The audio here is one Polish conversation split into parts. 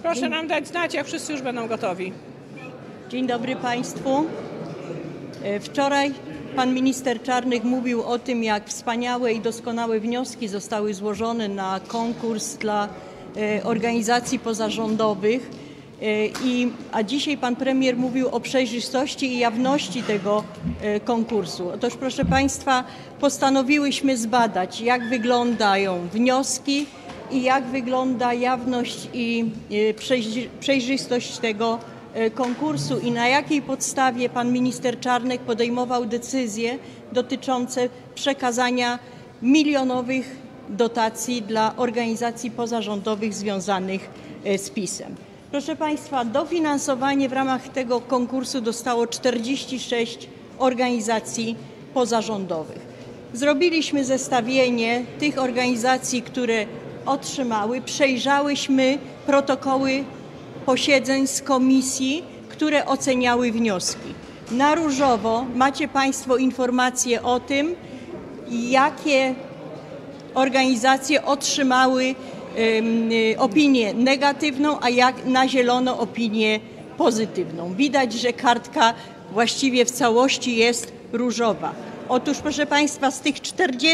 Proszę nam dać znać, jak wszyscy już będą gotowi. Dzień dobry Państwu. Wczoraj pan minister Czarnek mówił o tym, jak wspaniałe i doskonałe wnioski zostały złożone na konkurs dla organizacji pozarządowych, a dzisiaj pan premier mówił o przejrzystości i jawności tego konkursu. Otóż, proszę Państwa, postanowiłyśmy zbadać, jak wyglądają wnioski i jak wygląda jawność i przejrzystość tego konkursu i na jakiej podstawie pan minister Czarnek podejmował decyzje dotyczące przekazania milionowych dotacji dla organizacji pozarządowych związanych z PiS-em. Proszę Państwa, dofinansowanie w ramach tego konkursu dostało 46 organizacji pozarządowych. Zrobiliśmy zestawienie tych organizacji, które otrzymały, przejrzałyśmy protokoły posiedzeń z komisji, które oceniały wnioski. Na różowo macie Państwo informacje o tym, jakie organizacje otrzymały opinię negatywną, a jak na zielono opinię pozytywną. Widać, że kartka właściwie w całości jest różowa. Otóż, proszę Państwa, z tych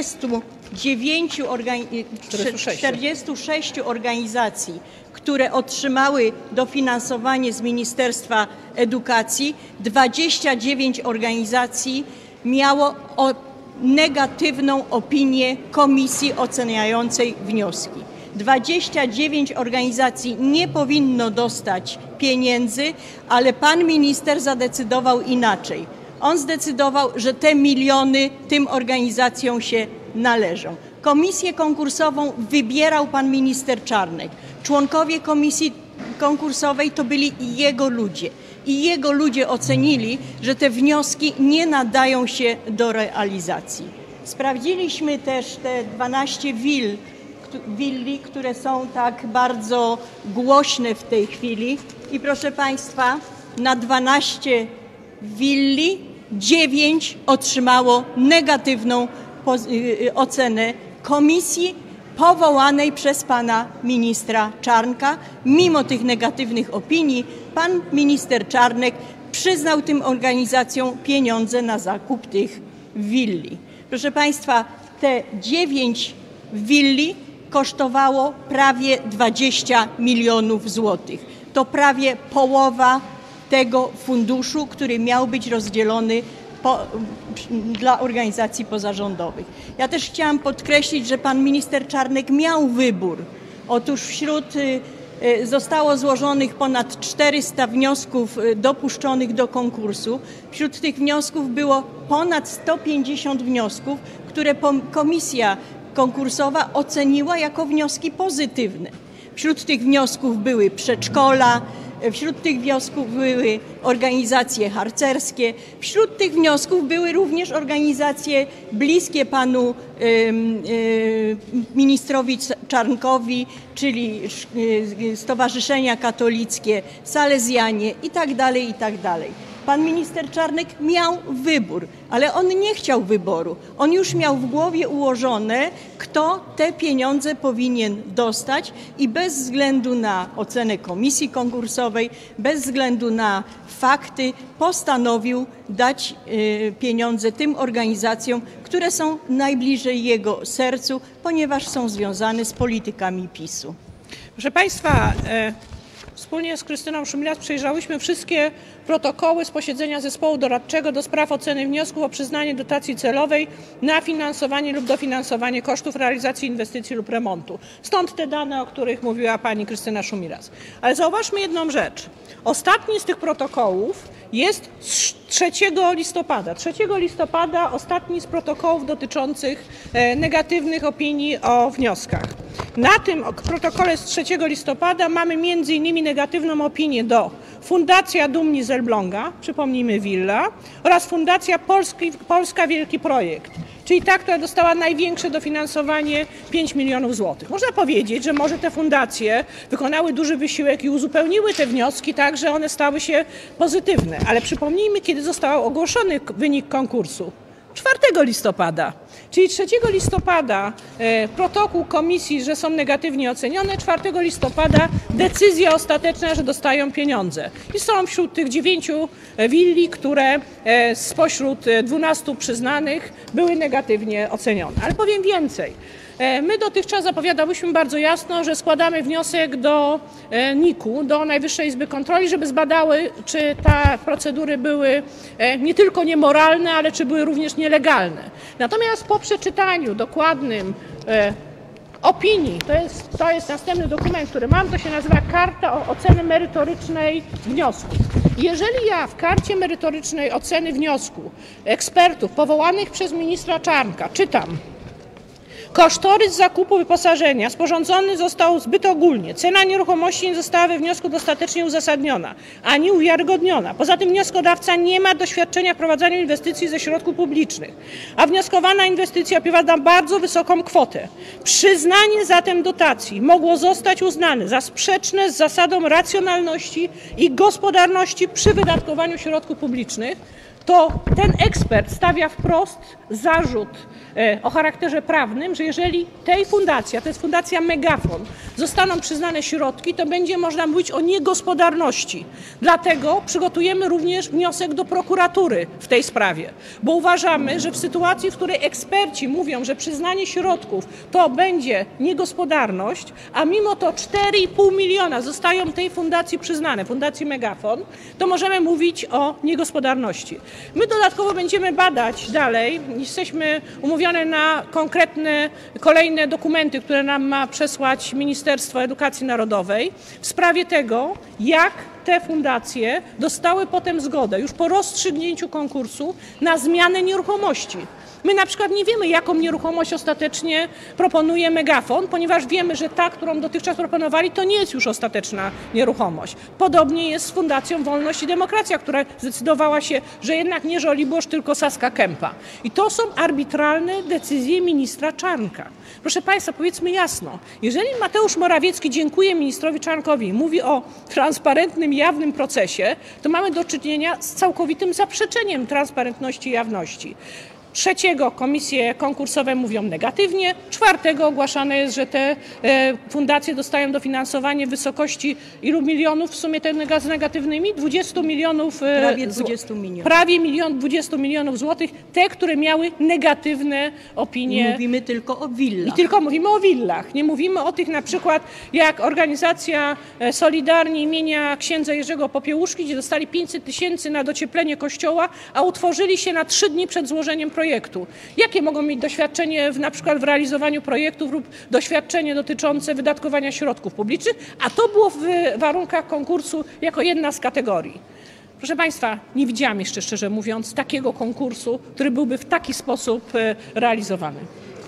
46 organizacji, które otrzymały dofinansowanie z Ministerstwa Edukacji, 29 organizacji miało negatywną opinię komisji oceniającej wnioski. 29 organizacji nie powinno dostać pieniędzy, ale pan minister zadecydował inaczej. On zdecydował, że te miliony tym organizacjom się należą. Komisję konkursową wybierał pan minister Czarnek. Członkowie komisji konkursowej to byli jego ludzie. I jego ludzie ocenili, że te wnioski nie nadają się do realizacji. Sprawdziliśmy też te 12 willi, które są tak bardzo głośne w tej chwili. I proszę Państwa, na 12 willi 9 otrzymało negatywną ocenę komisji powołanej przez pana ministra Czarnka. Mimo tych negatywnych opinii pan minister Czarnek przyznał tym organizacjom pieniądze na zakup tych willi. Proszę Państwa, te 9 willi kosztowało prawie 20 milionów złotych. To prawie połowa tego funduszu, który miał być rozdzielony dla organizacji pozarządowych. Ja też chciałam podkreślić, że pan minister Czarnek miał wybór. Otóż zostało złożonych ponad 400 wniosków dopuszczonych do konkursu. Wśród tych wniosków było ponad 150 wniosków, które komisja konkursowa oceniła jako wnioski pozytywne. Wśród tych wniosków były przedszkola, wśród tych wniosków były organizacje harcerskie, wśród tych wniosków były również organizacje bliskie panu ministrowi Czarnkowi, czyli stowarzyszenia katolickie, salezjanie itd., itd. Pan minister Czarnek miał wybór, ale on nie chciał wyboru. On już miał w głowie ułożone, kto te pieniądze powinien dostać i bez względu na ocenę komisji konkursowej, bez względu na fakty postanowił dać pieniądze tym organizacjom, które są najbliżej jego sercu, ponieważ są związane z politykami PiS-u. Proszę Państwa, wspólnie z Krystyną Szumilas przejrzałyśmy wszystkie protokoły z posiedzenia zespołu doradczego do spraw oceny wniosków o przyznanie dotacji celowej na finansowanie lub dofinansowanie kosztów realizacji inwestycji lub remontu. Stąd te dane, o których mówiła pani Krystyna Szumilas. Ale zauważmy jedną rzecz. Ostatni z tych protokołów jest z 3 listopada. 3 listopada ostatni z protokołów dotyczących negatywnych opinii o wnioskach. Na tym protokole z 3 listopada mamy m.in. negatywną opinię do Fundacja Dumni z Elbląga, przypomnijmy Willa, oraz Fundacja Polska Wielki Projekt, czyli ta, która dostała największe dofinansowanie 5 milionów złotych. Można powiedzieć, że może te fundacje wykonały duży wysiłek i uzupełniły te wnioski tak, że one stały się pozytywne. Ale przypomnijmy, kiedy został ogłoszony wynik konkursu. 4 listopada. Czyli 3 listopada protokół komisji, że są negatywnie ocenione, 4 listopada decyzja ostateczna, że dostają pieniądze. I są wśród tych 9 willi, które spośród 12 przyznanych były negatywnie ocenione. Ale powiem więcej. My dotychczas zapowiadałyśmy bardzo jasno, że składamy wniosek do NIK-u, do Najwyższej Izby Kontroli, żeby zbadały, czy te procedury były nie tylko niemoralne, ale czy były również nielegalne. Natomiast po przeczytaniu dokładnym opinii, to jest następny dokument, który mam, to się nazywa Karta oceny merytorycznej wniosku. Jeżeli ja w karcie merytorycznej oceny wniosku ekspertów powołanych przez ministra Czarnka czytam: kosztorys zakupu wyposażenia sporządzony został zbyt ogólnie. Cena nieruchomości nie została we wniosku dostatecznie uzasadniona ani uwiarygodniona. Poza tym wnioskodawca nie ma doświadczenia w prowadzeniu inwestycji ze środków publicznych, a wnioskowana inwestycja opowiada bardzo wysoką kwotę. Przyznanie zatem dotacji mogło zostać uznane za sprzeczne z zasadą racjonalności i gospodarności przy wydatkowaniu środków publicznych. To ten ekspert stawia wprost zarzut o charakterze prawnym, że jeżeli tej fundacji, a to jest Fundacja Megafon, zostaną przyznane środki, to będzie można mówić o niegospodarności. Dlatego przygotujemy również wniosek do prokuratury w tej sprawie, bo uważamy, że w sytuacji, w której eksperci mówią, że przyznanie środków to będzie niegospodarność, a mimo to 4,5 miliona zostają tej fundacji przyznane, Fundacji Megafon, to możemy mówić o niegospodarności. My dodatkowo będziemy badać dalej, jesteśmy umówione na konkretne kolejne dokumenty, które nam ma przesłać Ministerstwo Edukacji Narodowej w sprawie tego, jak te fundacje dostały potem zgodę już po rozstrzygnięciu konkursu na zmianę nieruchomości. My na przykład nie wiemy, jaką nieruchomość ostatecznie proponuje Megafon, ponieważ wiemy, że ta, którą dotychczas proponowali, to nie jest już ostateczna nieruchomość. Podobnie jest z Fundacją Wolność i Demokracja, która zdecydowała się, że jednak nie Żoliborz, tylko Saska Kępa. I to są arbitralne decyzje ministra Czarnka. Proszę Państwa, powiedzmy jasno, jeżeli Mateusz Morawiecki dziękuje ministrowi Czarnkowi i mówi o transparentnym, jawnym procesie, to mamy do czynienia z całkowitym zaprzeczeniem transparentności i jawności. 3 komisje konkursowe mówią negatywnie, 4 ogłaszane jest, że te fundacje dostają dofinansowanie w wysokości ilu milionów w sumie te z negatywnymi? 20 milionów. Prawie 20 milionów. Prawie 20 milionów złotych, te, które miały negatywne opinie. I mówimy tylko o willach. I tylko mówimy o willach. Nie mówimy o tych na przykład jak organizacja Solidarni imienia księdza Jerzego Popiełuszki, gdzie dostali 500 000 na docieplenie kościoła, a utworzyli się na 3 dni przed złożeniem projektu. Jakie mogą mieć doświadczenie na przykład w realizowaniu projektów lub doświadczenie dotyczące wydatkowania środków publicznych, a to było w warunkach konkursu jako jedna z kategorii. Proszę Państwa, nie widziałam jeszcze, szczerze mówiąc, takiego konkursu, który byłby w taki sposób realizowany.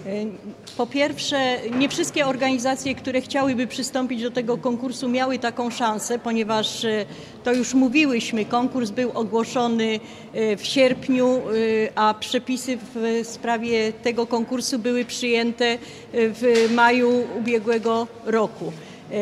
Po pierwsze, nie wszystkie organizacje, które chciałyby przystąpić do tego konkursu, miały taką szansę, ponieważ to już mówiłyśmy, konkurs był ogłoszony w sierpniu, a przepisy w sprawie tego konkursu były przyjęte w maju ubiegłego roku.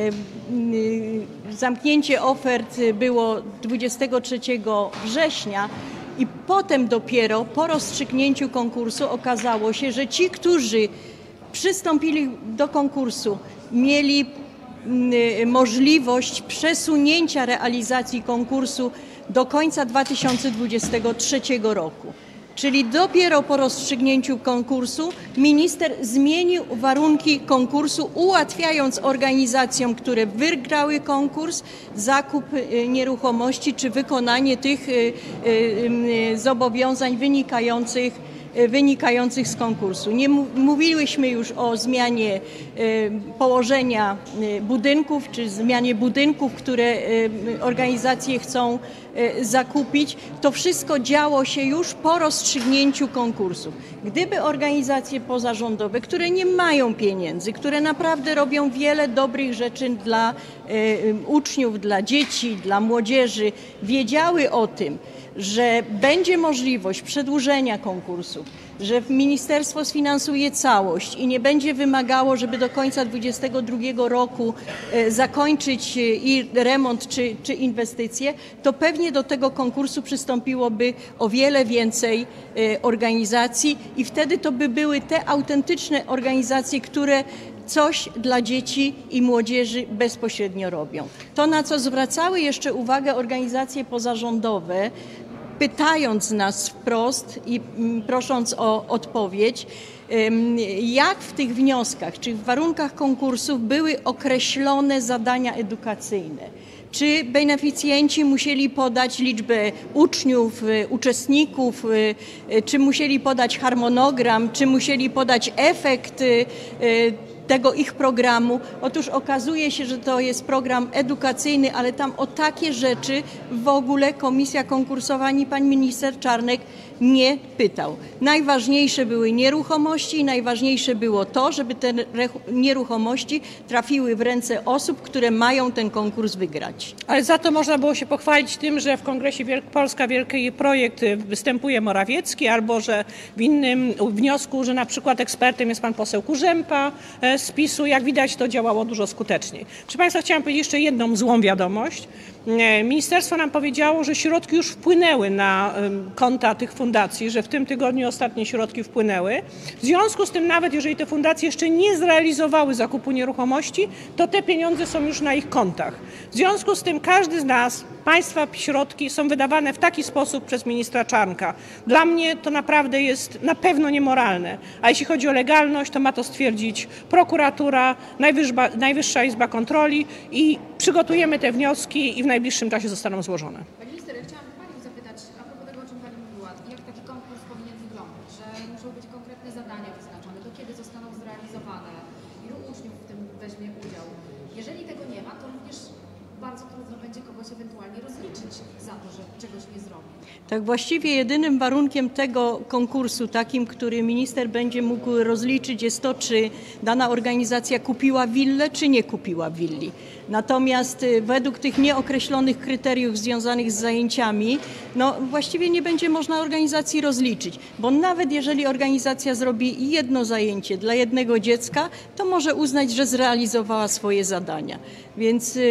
Zamknięcie ofert było 23 września. I potem dopiero po rozstrzygnięciu konkursu okazało się, że ci, którzy przystąpili do konkursu, mieli możliwość przesunięcia realizacji konkursu do końca 2023 roku. Czyli dopiero po rozstrzygnięciu konkursu minister zmienił warunki konkursu, ułatwiając organizacjom, które wygrały konkurs, zakup nieruchomości czy wykonanie tych zobowiązań wynikających z konkursu. Nie mówiłyśmy już o zmianie położenia budynków, czy zmianie budynków, które organizacje chcą zakupić. To wszystko działo się już po rozstrzygnięciu konkursu. Gdyby organizacje pozarządowe, które nie mają pieniędzy, które naprawdę robią wiele dobrych rzeczy dla uczniów, dla dzieci, dla młodzieży, wiedziały o tym, że będzie możliwość przedłużenia konkursu, że ministerstwo sfinansuje całość i nie będzie wymagało, żeby do końca 2022 roku zakończyć i remont czy inwestycje, to pewnie do tego konkursu przystąpiłoby o wiele więcej organizacji i wtedy to by były te autentyczne organizacje, które coś dla dzieci i młodzieży bezpośrednio robią. To, na co zwracały jeszcze uwagę organizacje pozarządowe, pytając nas wprost i prosząc o odpowiedź, jak w tych wnioskach czy w warunkach konkursów były określone zadania edukacyjne. Czy beneficjenci musieli podać liczbę uczniów, uczestników, czy musieli podać harmonogram, czy musieli podać efekt tego ich programu. Otóż okazuje się, że to jest program edukacyjny, ale tam o takie rzeczy w ogóle komisja konkursowa ani pan minister Czarnek nie pytał. Najważniejsze były nieruchomości i najważniejsze było to, żeby te nieruchomości trafiły w ręce osób, które mają ten konkurs wygrać. Ale za to można było się pochwalić tym, że w Kongresie Polska Wielki Projekt występuje Morawiecki, albo że w innym wniosku, że na przykład ekspertem jest pan poseł Kurzępa z PiS-u. Jak widać, to działało dużo skuteczniej. Proszę państwa, chciałam powiedzieć jeszcze jedną złą wiadomość. Ministerstwo nam powiedziało, że środki już wpłynęły na konta tych fundacji, że w tym tygodniu ostatnie środki wpłynęły. W związku z tym, nawet jeżeli te fundacje jeszcze nie zrealizowały zakupu nieruchomości, to te pieniądze są już na ich kontach. W związku z tym każdy z nas, państwa środki są wydawane w taki sposób przez ministra Czarnka. Dla mnie to naprawdę jest na pewno niemoralne. A jeśli chodzi o legalność, to ma to stwierdzić prokuratura, Najwyższa Izba Kontroli i przygotujemy te wnioski i w najbliższym czasie zostaną złożone. Pani minister, chciałam panią zapytać a propos tego, o czym pani mówiła, jak taki konkurs powinien wyglądać, że muszą być konkretne zadania wyznaczone, do kiedy zostaną zrealizowane, ilu uczniów w tym weźmie udział. Jeżeli tego nie ma, to również bardzo trudno będzie kogoś ewentualnie rozliczyć za to, że czegoś nie zrobi. Tak, właściwie jedynym warunkiem tego konkursu, takim, który minister będzie mógł rozliczyć, jest to, czy dana organizacja kupiła willę, czy nie kupiła willi. Natomiast według tych nieokreślonych kryteriów związanych z zajęciami, no właściwie nie będzie można organizacji rozliczyć, bo nawet jeżeli organizacja zrobi jedno zajęcie dla jednego dziecka, to może uznać, że zrealizowała swoje zadania. Więc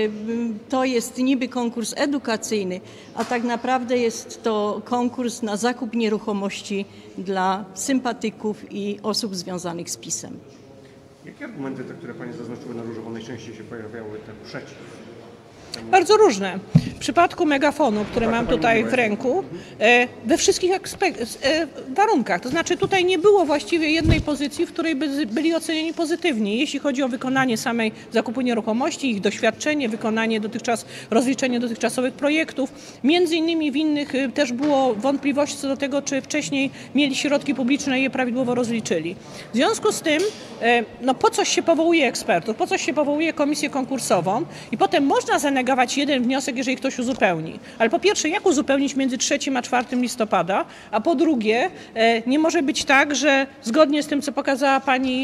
to jest niby konkurs edukacyjny, a tak naprawdę jest to konkurs na zakup nieruchomości dla sympatyków i osób związanych z PiS-em. Jakie argumenty, te, które pani zaznaczyły na różowo, najczęściej się pojawiały przeciw? Bardzo różne. W przypadku megafonu, który mam tutaj w ręku, we wszystkich warunkach. To znaczy tutaj nie było właściwie jednej pozycji, w której by byli ocenieni pozytywnie. Jeśli chodzi o wykonanie samej zakupu nieruchomości, ich doświadczenie, wykonanie rozliczenie dotychczasowych projektów. Między innymi w innych też było wątpliwości co do tego, czy wcześniej mieli środki publiczne i je prawidłowo rozliczyli. W związku z tym, no po coś się powołuje ekspertów, po coś się powołuje komisję konkursową i potem można zanegować jeden wniosek, jeżeli ktoś uzupełni. Ale po pierwsze, jak uzupełnić między 3 a 4 listopada, a po drugie, nie może być tak, że zgodnie z tym, co pokazała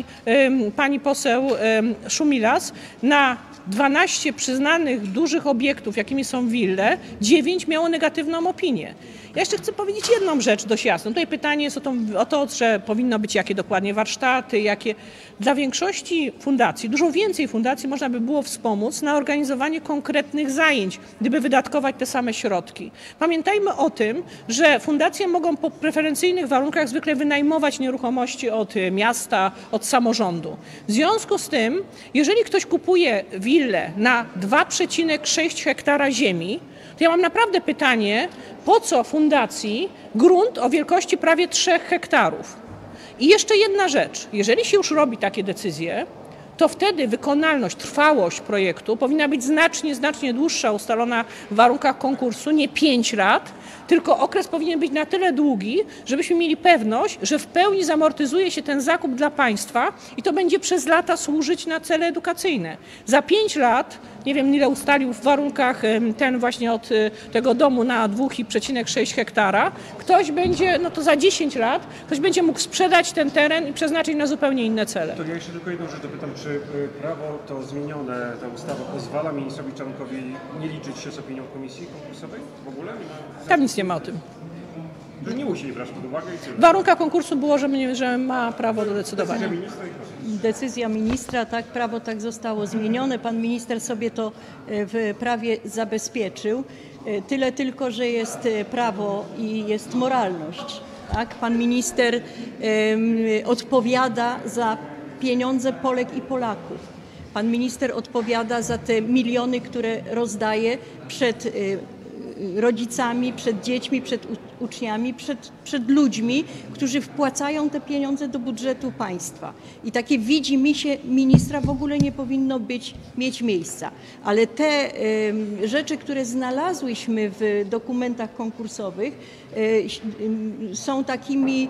pani poseł Szumilas, na 12 przyznanych dużych obiektów, jakimi są wille, 9 miało negatywną opinię. Ja jeszcze chcę powiedzieć jedną rzecz dość jasno. Tutaj pytanie jest o to, że powinno być jakie dokładnie warsztaty, jakie. Dla większości fundacji, dużo więcej fundacji można by było wspomóc na organizowanie konkretnych zajęć, gdyby wydatkować te same środki. Pamiętajmy o tym, że fundacje mogą po preferencyjnych warunkach zwykle wynajmować nieruchomości od miasta, od samorządu. W związku z tym, jeżeli ktoś kupuje willę na 2,6 hektara ziemi, to ja mam naprawdę pytanie, po co fundacji grunt o wielkości prawie 3 hektarów? I jeszcze jedna rzecz, jeżeli się już robi takie decyzje, to wtedy wykonalność, trwałość projektu powinna być znacznie dłuższa, ustalona w warunkach konkursu, nie 5 lat, tylko okres powinien być na tyle długi, żebyśmy mieli pewność, że w pełni zamortyzuje się ten zakup dla państwa i to będzie przez lata służyć na cele edukacyjne. Za 5 lat, nie wiem ile ustalił w warunkach ten właśnie od tego domu na 2,6 hektara, ktoś będzie, no to za 10 lat, ktoś będzie mógł sprzedać ten teren i przeznaczyć na zupełnie inne cele. To ja jeszcze tylko jedną rzecz dopytam, czy prawo to zmienione, ta ustawa pozwala ministrowi Czarnkowi nie liczyć się z opinią komisji konkursowej w ogóle? Tam nic nic nie ma o tym. Że nie musieli brać pod uwagę i tyle. W warunkach konkursu było, że ma prawo do decydowania. Decyzja ministra, tak, prawo tak zostało zmienione. Pan minister sobie to w prawie zabezpieczył. Tyle tylko, że jest prawo i jest moralność. Tak? Pan minister odpowiada za pieniądze Polek i Polaków. Pan minister odpowiada za te miliony, które rozdaje przed rodzicami, przed dziećmi, przed uczniami, przed ludźmi, którzy wpłacają te pieniądze do budżetu państwa. I takie widzimisię ministra w ogóle nie powinno mieć miejsca. Ale te rzeczy, które znalazłyśmy w dokumentach konkursowych, są takimi,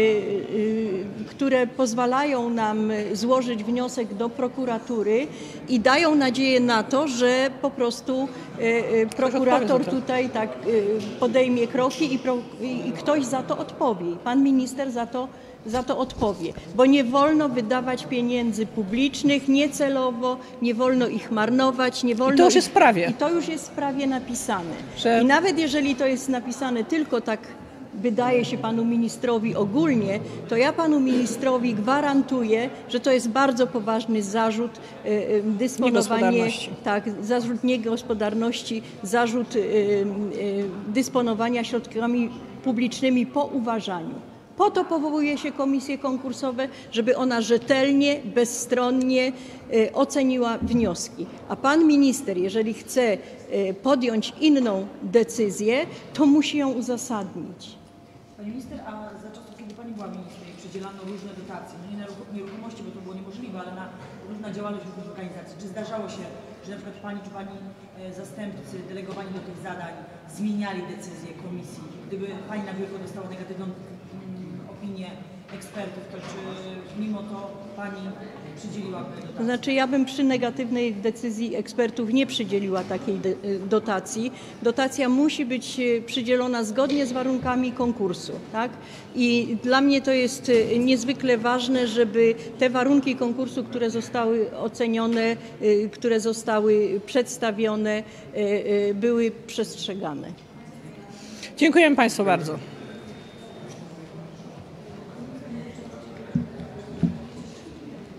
które pozwalają nam złożyć wniosek do prokuratury i dają nadzieję na to, że po prostu prokurator tutaj tak podejmie kroki i ktoś za to odpowie. Pan minister za to odpowie, bo nie wolno wydawać pieniędzy publicznych niecelowo, nie wolno ich marnować, nie wolno. I to już jest w prawie. I to już jest w prawie napisane. Że... I nawet jeżeli to jest napisane tylko tak, wydaje się panu ministrowi ogólnie, to ja panu ministrowi gwarantuję, że to jest bardzo poważny zarzut dysponowanie, tak, zarzut niegospodarności, zarzut dysponowania środkami publicznymi po uważaniu. Po to powołuje się komisje konkursowe, żeby ona rzetelnie, bezstronnie oceniła wnioski. A pan minister, jeżeli chce podjąć inną decyzję, to musi ją uzasadnić. Pani minister, a za czasów, kiedy pani była ministrem, przydzielano różne dotacje, no nie na nieruchomości, bo to było niemożliwe, ale na różna działalność różnych organizacji. Czy zdarzało się, że na przykład pani czy pani zastępcy delegowani do tych zadań zmieniali decyzję komisji? Gdyby pani na biurko dostała negatywną opinię ekspertów, to czy mimo to pani przydzieliłaby dotację? To znaczy ja bym przy negatywnej decyzji ekspertów nie przydzieliła takiej dotacji. Dotacja musi być przydzielona zgodnie z warunkami konkursu. Tak? I dla mnie to jest niezwykle ważne, żeby te warunki konkursu, które zostały ocenione, które zostały przedstawione, były przestrzegane. Dziękujemy państwu bardzo.